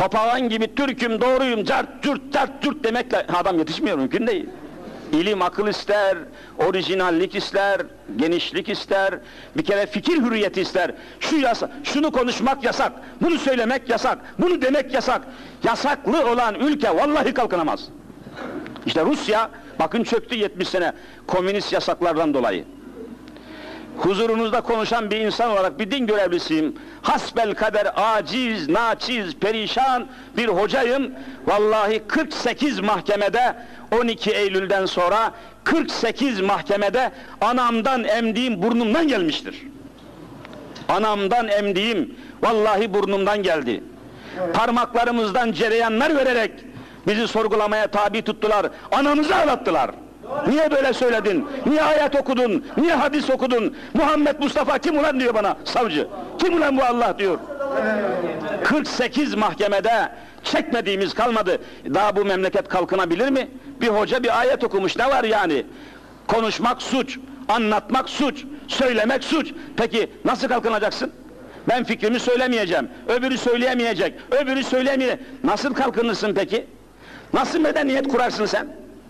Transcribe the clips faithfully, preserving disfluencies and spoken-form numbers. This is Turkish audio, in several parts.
Papağan gibi Türk'üm, doğruyum, cart, cürt, cart, cürt demekle adam yetişmiyor, mümkün değil. İlim akıl ister, orijinallik ister, genişlik ister, bir kere fikir hürriyeti ister. Şu yasa, şunu konuşmak yasak, bunu söylemek yasak, bunu demek yasak. Yasaklı olan ülke vallahi kalkınamaz. İşte Rusya, bakın çöktü yetmiş sene komünist yasaklardan dolayı. Huzurunuzda konuşan bir insan olarak bir din görevlisiyim. Hasbel kader aciz, naçiz, perişan bir hocayım. Vallahi kırk sekiz mahkemede on iki Eylül'den sonra kırk sekiz mahkemede anamdan emdiğim burnumdan gelmiştir. Anamdan emdiğim vallahi burnumdan geldi. Parmaklarımızdan cereyanlar vererek bizi sorgulamaya tabi tuttular. Anamızı ağlattılar. Niye böyle söyledin? Niye ayet okudun? Niye hadis okudun? Muhammed Mustafa kim ulan diyor bana savcı. Kim ulan bu Allah diyor. kırk sekiz mahkemede çekmediğimiz kalmadı. Daha bu memleket kalkınabilir mi? Bir hoca bir ayet okumuş, ne var yani? Konuşmak suç, anlatmak suç, söylemek suç. Peki nasıl kalkınacaksın? Ben fikrimi söylemeyeceğim, öbürü söyleyemeyecek, öbürü söyleyemeyecek. Nasıl kalkınırsın peki? Nasıl medeniyet kurarsın sen?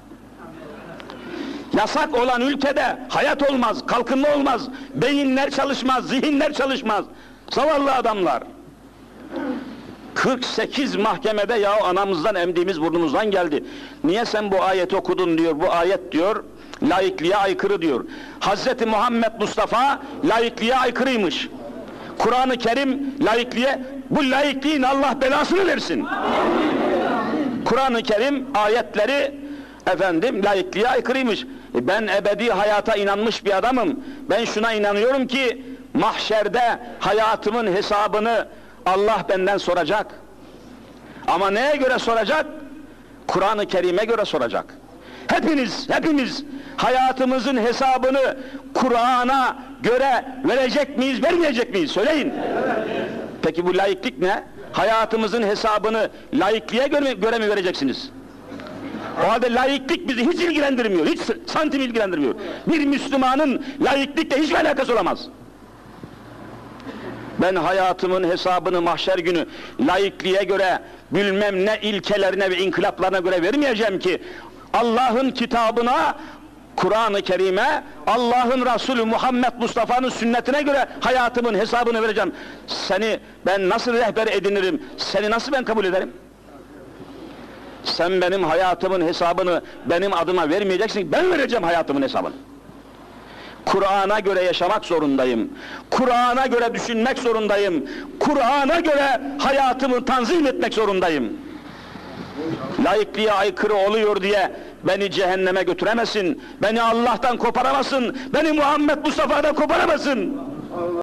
Yasak olan ülkede hayat olmaz, kalkınma olmaz, beyinler çalışmaz, zihinler çalışmaz. Zavallı adamlar. kırk sekiz mahkemede ya anamızdan emdiğimiz burnumuzdan geldi. Niye sen bu ayeti okudun diyor, bu ayet diyor, laikliğe aykırı diyor. Hazreti Muhammed Mustafa laikliğe aykırıymış. Kur'an-ı Kerim laikliğe, bu laikliğin Allah belasını versin. Kur'an-ı Kerim ayetleri efendim laikliğe aykırıymış. E ben ebedi hayata inanmış bir adamım. Ben şuna inanıyorum ki mahşerde hayatımın hesabını Allah benden soracak. Ama neye göre soracak? Kur'an-ı Kerim'e göre soracak. Hepiniz, hepimiz hayatımızın hesabını Kur'an'a göre verecek miyiz, vermeyecek miyiz? Söyleyin. Peki bu laiklik ne? Hayatımızın hesabını laikliğe göre, göre mi vereceksiniz? O halde laiklik bizi hiç ilgilendirmiyor, hiç santim ilgilendirmiyor. Bir Müslümanın laiklikle hiçbir alakası olamaz. Ben hayatımın hesabını mahşer günü laikliğe göre, bilmem ne ilkelerine ve inkılaplarına göre vermeyeceğim ki Allah'ın kitabına, Kur'an-ı Kerim'e, Allah'ın Resulü Muhammed Mustafa'nın sünnetine göre hayatımın hesabını vereceğim. Seni ben nasıl rehber edinirim, seni nasıl ben kabul ederim? Sen benim hayatımın hesabını benim adıma vermeyeceksin, ben vereceğim hayatımın hesabını. Kur'an'a göre yaşamak zorundayım. Kur'an'a göre düşünmek zorundayım. Kur'an'a göre hayatımı tanzim etmek zorundayım. Laikliğe aykırı oluyor diye beni cehenneme götüremezsin. Beni Allah'tan koparamazsın. Beni Muhammed Mustafa'dan koparamazsın.